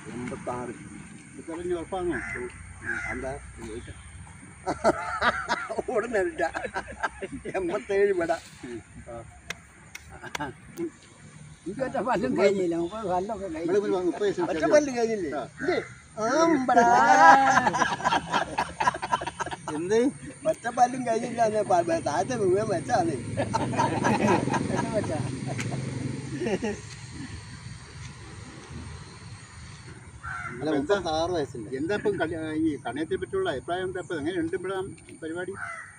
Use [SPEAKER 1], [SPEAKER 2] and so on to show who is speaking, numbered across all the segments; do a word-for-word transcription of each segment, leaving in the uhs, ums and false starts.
[SPEAKER 1] എൺപത്താറ്
[SPEAKER 2] ഉറപ്പാണോ?
[SPEAKER 1] എന്താ ഓടുന്നില്ല എൺപത്തേഴ് വിട പല്ലും കഴിഞ്ഞില്ല ഒറ്റ പല്ല് കഴിഞ്ഞില്ലേ എന്ത് ഒറ്റ പല്ലും കഴിഞ്ഞില്ല താഴത്തെ മുഴുവൻ വെച്ചാണ് ആറ് വയസ്സില്ല.
[SPEAKER 2] എന്താ ഇപ്പം ഈ കണയത്തെ പറ്റിയുള്ള അഭിപ്രായം എന്താ ഇപ്പം എങ്ങനെയുണ്ട് ഇവിടെ പരിപാടി?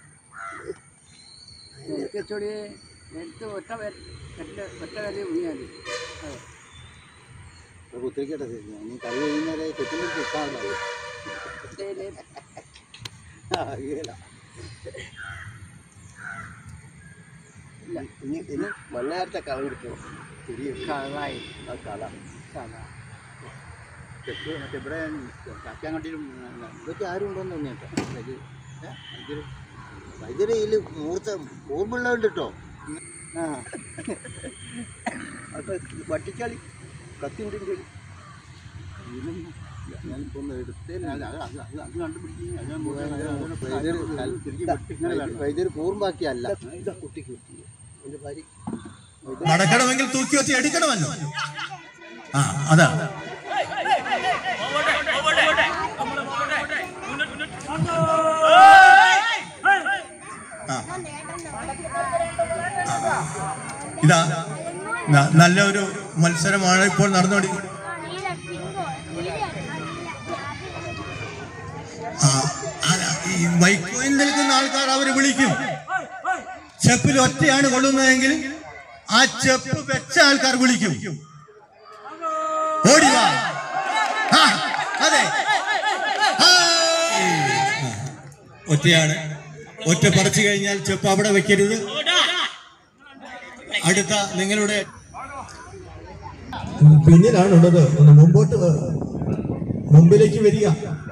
[SPEAKER 3] നെൽക്കച്ചോടി നെൽത്ത് ഒറ്റ ഒറ്റ കല്ല് മുങ്ങിയാൽ
[SPEAKER 1] കുത്തിരിക്കട്ടെ നീ കൈ കഴിയുന്നവരെ ചുറ്റും കിട്ടാറുണ്ടോ? ഇനി ഇനി മണ്ണാരത്തെ കള കിട്ടും
[SPEAKER 3] കളായി
[SPEAKER 1] ആ കള
[SPEAKER 3] കള
[SPEAKER 2] മറ്റേ ഇവിടെ കാക്കാങ്കണ്ടിയിലും
[SPEAKER 1] ഇതൊക്കെ ആരും ഉണ്ടോന്ന് തോന്നിയാ വൈദ്യുതി ഇതിൽ മൂർച്ച ഓർമ്മയുള്ളതുണ്ട് കേട്ടോ.
[SPEAKER 3] ആ
[SPEAKER 1] അപ്പൊ വട്ടിക്കളി കത്തിൻ്റെ ഞാനിപ്പോ ഒന്ന് എടുത്തേ വൈദ്യുതി കൂർമ്പാക്കിയല്ല കുട്ടിക്ക് എൻ്റെ ഭാര്യ
[SPEAKER 4] നടക്കണമെങ്കിൽ തൂക്കി വെച്ച് എടുക്കണമല്ലോ. ആ അതാ ഇതാ നല്ലൊരു മത്സരമാണ് ഇപ്പോൾ നടന്നുകൊണ്ടിരിക്കുന്നത്. ഈ മൈക്കോയിൽ നിൽക്കുന്ന ആൾക്കാർ അവര് വിളിക്കും. ചെപ്പിൽ ഒറ്റയാണ് കൊള്ളുന്നതെങ്കിൽ ആ ചെപ്പ് വെച്ച ആൾക്കാർ വിളിക്കും, ഓടിവാ. അതെ, ഒറ്റയാണ്. ഒറ്റ പറിച്ചു കഴിഞ്ഞാൽ ചെപ്പ് അവിടെ വെക്കരുത്. അടുത്ത നിങ്ങളുടെ പിന്നിലാണുള്ളത്. ഒന്ന് മുമ്പോട്ട് മുമ്പിലേക്ക് വരിക.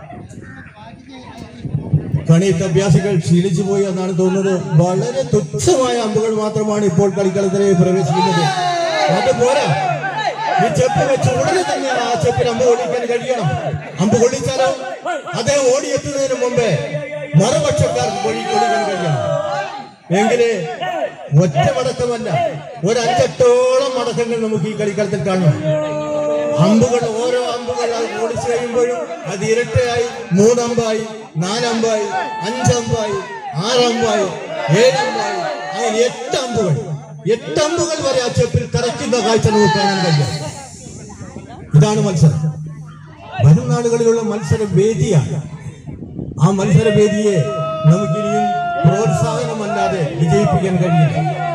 [SPEAKER 4] കണിയത്ത് അഭ്യാസികൾ ക്ഷീണിച്ചു പോയി എന്നാണ് തോന്നുന്നത്. വളരെ തുച്ഛമായ അമ്പുകൾ മാത്രമാണ് ഇപ്പോൾ കളിക്കളത്തിലേക്ക് പ്രവേശിക്കുന്നത്. അത് പോരാ, ഈ ചെപ്പ് വെച്ച് ഉടനെ തന്നെ ആ ചെപ്പിന് അമ്പ് കൊള്ളിക്കാൻ കഴിയണം. അമ്പ് കൊള്ളിച്ചാലോ അദ്ദേഹം ഓടിയെത്തുന്നതിന് മുമ്പേ മറുപക്ഷക്കാർക്ക് കൊള്ളിക്കാൻ കഴിയണം. എങ്കില് ഒറ്റ മടക്കമല്ല, ഒരു അഞ്ചെട്ടോളം മടക്കങ്ങൾ നമുക്ക് ഈ കളിക്കളത്തിൽ കാണണം. അമ്പുകൾ ഓരോ അമ്പുകൾ ഓടിച്ചു കഴിയുമ്പോഴും അത് ഇരട്ടയായി മൂന്നമ്പായി നാലമ്പായി അഞ്ചമ്പായി ആറമ്പായി ഏഴമ്പായി അങ്ങനെ എട്ട് അമ്പുകൾ എട്ട് അമ്പുകൾ വരെ ആ ചെപ്പിൽ തറയ്ക്കുന്ന കാഴ്ച നമുക്ക് കാണാൻ കഴിയും. ഇതാണ് മത്സരം. വരും നാളുകളിലുള്ള മത്സര വേദിയാണ്. ആ മത്സര വേദിയെ നമുക്കിനിയും പ്രോത്സാഹനമല്ലാതെ വിജയിപ്പിക്കാൻ കഴിയില്ല.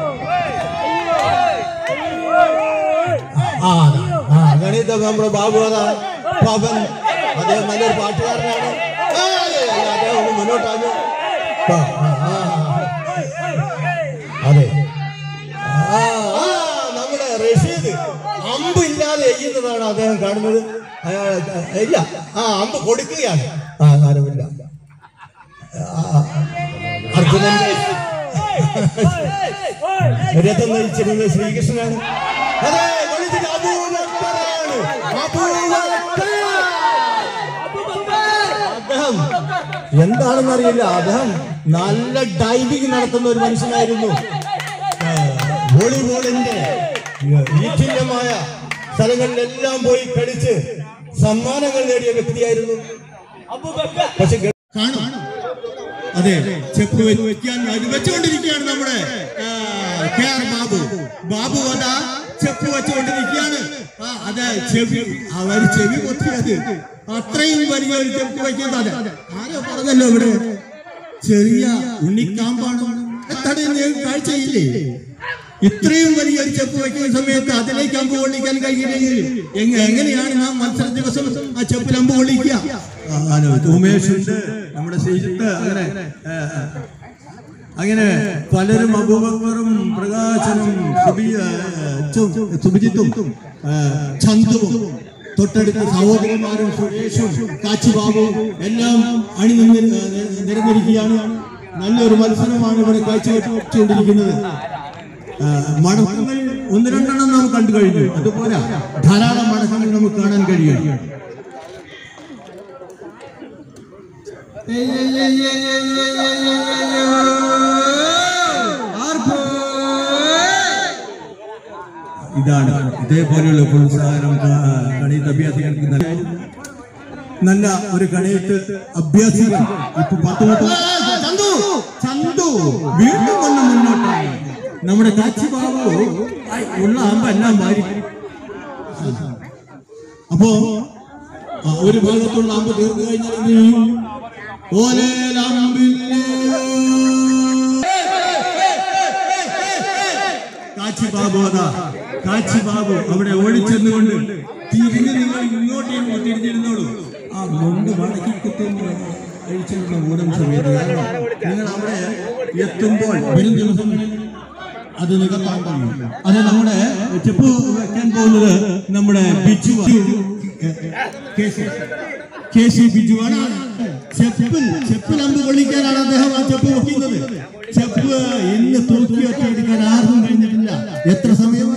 [SPEAKER 4] ആ ആ ഗണിത നമ്മുടെ ബാബു അതാണ് പവൻ. അദ്ദേഹം നല്ലൊരു പാട്ടുകാരനാണ്. അദ്ദേഹം ഒന്ന് മുന്നോട്ടാണ്. അതെ, നമ്മുടെ റഷീദ് അമ്പ് ഇല്ലാതെ എയ്യുന്നതാണ് അദ്ദേഹം കാണുന്നത്. ഇല്ല, ആ അമ്പ് കൊടുക്കുകയാണ്. ആ സാരമില്ല. അർജുനന്റെ രഥം നയിച്ചിരുന്നത് ശ്രീകൃഷ്ണനാണ്. അതെ, അദ്ദേഹം എന്താണെന്നറിയില്ല, അദ്ദേഹം നല്ല ഡൈവിംഗ് നടത്തുന്ന ഒരു മനുഷ്യനായിരുന്നു. വോളിബോളിന്റെ ഈറ്റില്യമായ സ്ഥലങ്ങളിലെല്ലാം പോയി കളിച്ച് സമ്മാനങ്ങൾ നേടിയ വ്യക്തിയായിരുന്നു. പക്ഷെ കാണും, അതെ, ചെപ്പ് വെക്കാൻ വെച്ചുകൊണ്ടിരിക്കുകയാണ് നമ്മുടെ കെ ആർ ബാബു. ബാബു അതാ ചെപ്പ് വെച്ചുകൊണ്ടിരിക്കുകയാണ്. അതെ, ചെവി അവർ ചെവി പൊത്തിയത് അത്രയും വലിയ ഒരു ചെപ്പ് വയ്ക്കുന്നത്. ആരോ പറഞ്ഞല്ലോ ഇവിടെ ചെറിയ ഉണ്ണിക്കാമ്പാണ് കാഴ്ചയില്ലേ? ഇത്രയും വലിയൊരു ചെപ്പ് വയ്ക്കുന്ന സമയത്ത് അതിലേക്ക് അമ്പ് കൊള്ളിക്കാൻ കഴിയില്ലെങ്കിൽ എങ്ങനെയാണ് നാം മത്സര ദിവസം ആ ചെപ്പിൽ അമ്പ് കൊള്ളിക്കുക? ഉമേഷുണ്ട്, നമ്മുടെ ശ്രീജിത്ത്, അങ്ങനെ അങ്ങനെ പലരും, അബൂബക്കറും പ്രകാശനും സുബിജിത്തും ചന്തുവും തൊട്ടടുത്ത സഹോദരന്മാരും സുരേഷും കാച്ചിബാബുവും എല്ലാം അണിനിന്ന് നിരന്നിരിക്കുകയാണ്. നല്ലൊരു മത്സരമാണ് ഇവിടെ കാഴ്ചവെച്ചുകൊണ്ടിരിക്കുന്നത്. മടക്കങ്ങൾ ഒന്ന് രണ്ടെണ്ണം നാം കണ്ടു കഴിഞ്ഞു. അതുപോലെ ധാരാളം മടക്കങ്ങൾ നമുക്ക് കാണാൻ കഴിയും. ഇതാണ് ഇതേപോലെയുള്ള പ്രോത്സാഹനം കണീത്ത് അഭ്യാസികൾക്ക് നല്ല ഒരു കണീത്ത് അഭ്യാസികൾ ഇപ്പൊ പത്ത് പത്ത് ചന്തു ചന്തു വീണ്ടും വന്ന് മുന്നോട്ടാണ് നമ്മുടെ കാച്ചി ബാബു ഉള്ള അമ്പ എല്ലാം മാറി. അപ്പോ ഒരു ഭാഗത്തുള്ള അമ്പ് തീർന്നു കഴിഞ്ഞാൽ കാച്ചി ബാബു അതാ കാച്ചി ബാബു അവിടെ ഓടിച്ചെന്നുകൊണ്ട് തിരിഞ്ഞ് നിങ്ങൾ ഇങ്ങോട്ടേക്ക് തിരിഞ്ഞിരുന്നോളൂ. ആ മുണ്ട് മടക്കി കുത്തുന്ന കഴിച്ചിരുന്ന ഓടുന്ന സമയത്ത് നിങ്ങൾ അവിടെ എത്തുമ്പോൾ വരും ദിവസങ്ങളിൽ അത് നികത്താൻ കഴിയും. അത് നമ്മുടെ ചെപ്പ് വെക്കാൻ പോകുന്നത് നമ്മുടെ ബിജു കെ സി ബിജുവാണ്. ചെപ്പിൽ ചെപ്പിൽ അമ്പ് കൊള്ളിക്കാനാണ് അദ്ദേഹം ആ ചെപ്പ് വെക്കുന്നത്. ചെപ്പ് ഇന്ന് തൂക്കി വെച്ചെടുക്കാൻ ആർക്കും കഴിഞ്ഞിട്ടില്ല. എത്ര സമയമായി?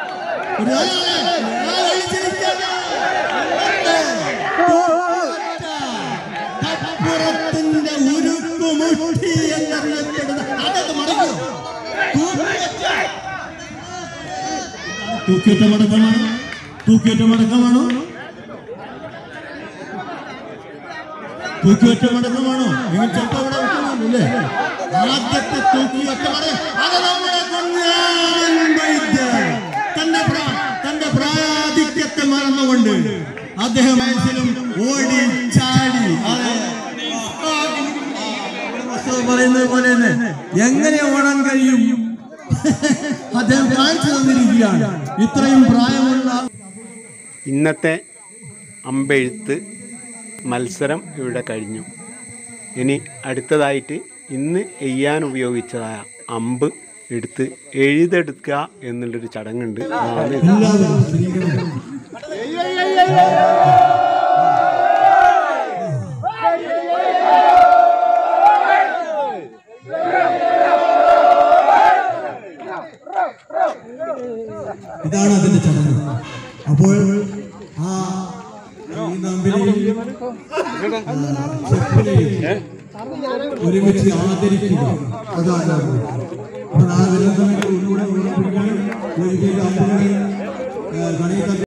[SPEAKER 4] പുറത്തിന്റെ ഉരുക്കുമുട്ടി എന്നറിയപ്പെടുന്ന അതൊക്കെ മടങ്ങോ തൂക്കിയൊറ്റ മടക്കമാണോ? തൂക്കിയൊറ്റ മടക്കമാണോ? തൂക്കിയൊറ്റ മടക്കമാണോ? നിങ്ങൾ ചിലപ്പോൾ അവിടെ വെക്കുന്നില്ലേ? ആദ്യത്തെ തൂക്കിയൊറ്റ മടക്കം അത് നമ്മുടെ കുഞ്ഞാൻ വൈദ്യർ തന്റെ തന്റെ പ്രായാധിക്യത്തെ മറന്നുകൊണ്ട് അദ്ദേഹം വയസ്സിലും ഓടി ചാടി പറയുന്നത് പോലെ തന്നെ എങ്ങനെ ഓടാൻ കഴിയും അദ്ദേഹം കാണിച്ചു തന്നിരിക്കുകയാണ്. ഇത്രയും പ്രായമുള്ള
[SPEAKER 5] ഇന്നത്തെ അമ്പെഴുത്ത് മത്സരം ഇവിടെ കഴിഞ്ഞു. ഇനി അടുത്തതായിട്ട് ഇന്ന് എയ്യാൻ ഉപയോഗിച്ചതായ അമ്പ് എടുത്ത് എഴുതെടുക്കുക എന്നുള്ളൊരു ചടങ്ങുണ്ട്.
[SPEAKER 4] ഇതാണ് അതിന്റെ ചടങ്ങ്. അപ്പോൾ ആ ഒരുമിച്ച് ആദരിക്കുക അതാണ്. അപ്പോൾ ആ വരുന്ന സമയത്ത് ഒന്നുകൂടെ